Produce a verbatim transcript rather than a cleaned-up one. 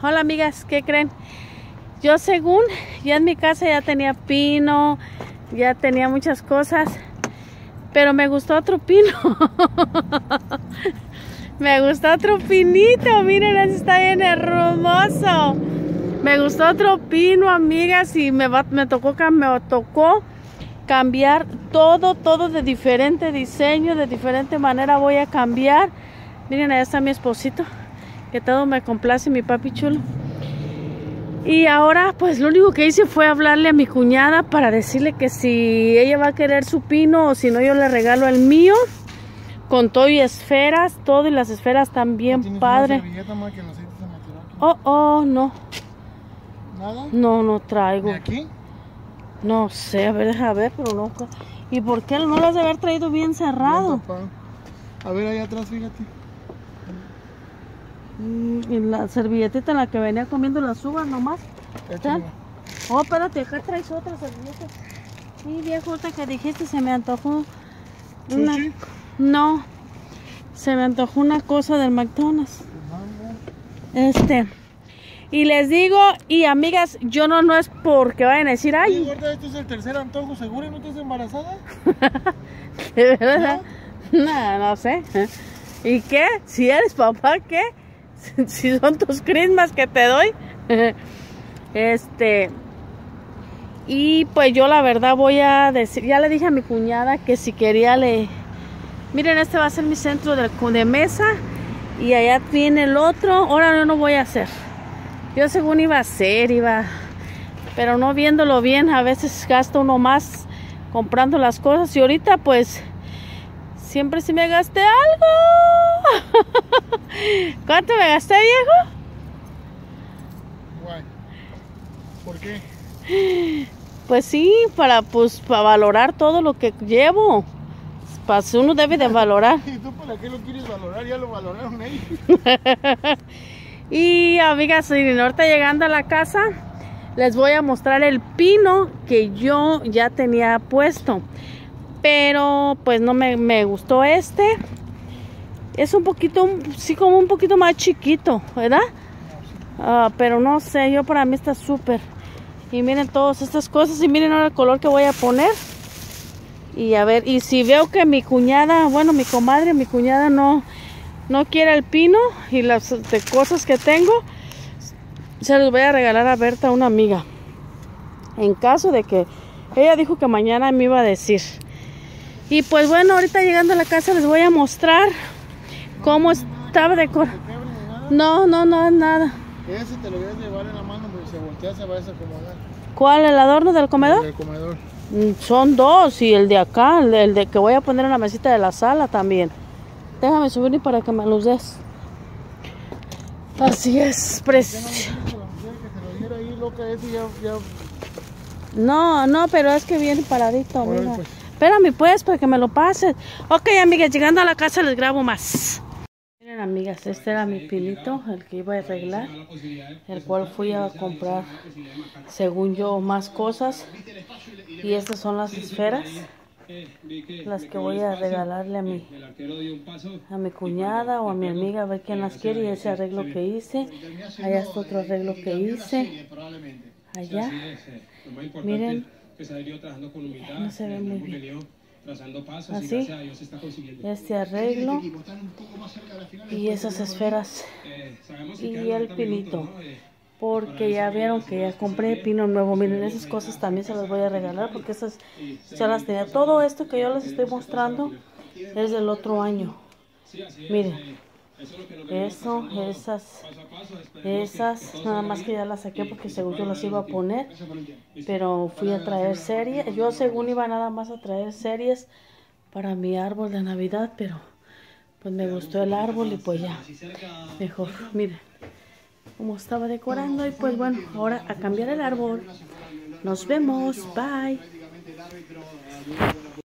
Hola amigas, ¿qué creen? Yo según ya en mi casa ya tenía pino, ya tenía muchas cosas, pero me gustó otro pino. Me gustó otro pinito, miren, ese está bien hermoso. Me gustó otro pino, amigas, y me, va, me, tocó, me tocó cambiar todo, todo de diferente diseño, de diferente manera voy a cambiar. Miren, allá está mi esposito, que todo me complace, mi papi chulo. Y ahora pues lo único que hice fue hablarle a mi cuñada para decirle que si ella va a querer su pino o si no yo le regalo el mío. Con todo y esferas, todo y las esferas están bien padres. Oh, oh, no. ¿Nada? No, no traigo. ¿De aquí? No sé, a ver, deja ver, pero no. ¿Y por qué no lo has de haber traído bien cerrado? Bien, a ver, ahí atrás, fíjate. Y la servilletita en la que venía comiendo las uvas nomás. Oh, espérate, acá traes otra servilleta. Sí, viejo, ahorita que dijiste se me antojó una... ¿Sushi? No, se me antojó una cosa del McDonald's. Este, y les digo, y amigas, yo no, no es porque vayan a decir, ay. Sí, gorda, este es el tercer antojo, ¿seguro? ¿No estás embarazada? ¿De verdad? No, no, no sé. ¿Y qué? Si eres papá, ¿qué? Si son tus crismas que te doy. Este, y pues yo la verdad voy a decir, ya le dije a mi cuñada que si quería le... Miren, este va a ser mi centro de, de mesa. Y allá viene el otro. Ahora yo no voy a hacer. Yo según iba a hacer, iba... Pero no viéndolo bien, a veces gasta uno más comprando las cosas. Y ahorita pues... Siempre sí me gasté algo. ¿Cuánto me gasté, viejo? Guay. ¿Por qué? Pues sí, para, pues, para valorar todo lo que llevo. Pues uno debe de valorar. ¿Y tú para qué lo quieres valorar? Ya lo valoraron ellos. Y amigas, ahorita llegando a la casa, les voy a mostrar el pino que yo ya tenía puesto. Pero pues no me, me gustó este. Es un poquito, sí, como un poquito más chiquito, ¿verdad? Uh, pero no sé, yo para mí está súper. Y miren todas estas cosas y miren ahora el color que voy a poner. Y a ver, y si veo que mi cuñada, bueno, mi comadre, mi cuñada no, no quiere el pino y las de cosas que tengo, se los voy a regalar a Berta, una amiga. En caso de que, ella dijo que mañana me iba a decir. Y pues bueno, ahorita llegando a la casa les voy a mostrar cómo estaba decorado. No, no, no, nada. Ese te lo voy a llevar en la mano, porque se voltea se va a desacomodar. ¿Cuál? ¿El adorno del comedor? El del comedor. Son dos, y el de acá, el de, el de que voy a poner en la mesita de la sala también. Déjame subir para que me los des. Así es, precioso. No, no, pero es que viene paradito, mira. Pues. Espérame pues, para que me lo pases. Ok, amigas, llegando a la casa les grabo más. Miren, amigas, este era mi pinito, el que iba a arreglar, el cual fui a comprar, según yo, más cosas. Y estas son las esferas, las que voy a regalarle a mi, a mi cuñada o a mi amiga, a ver quién las quiere. Y ese arreglo que hice, allá está otro arreglo que hice, allá, miren, no se ve muy bien. Así, este arreglo y esas esferas y el pinito, porque ya vieron que ya compré pino nuevo. Miren, esas cosas también se las voy a regalar porque esas ya las tenía. Todo esto que yo les estoy mostrando es del otro año. Miren, eso, esas, esas, nada más que ya las saqué porque según yo las iba a poner, pero fui a traer series. Yo según iba nada más a traer series para mi árbol de Navidad, pero pues me gustó el árbol y pues ya, mejor. Miren cómo estaba decorando y pues bueno, ahora a cambiar el árbol. Nos vemos, bye.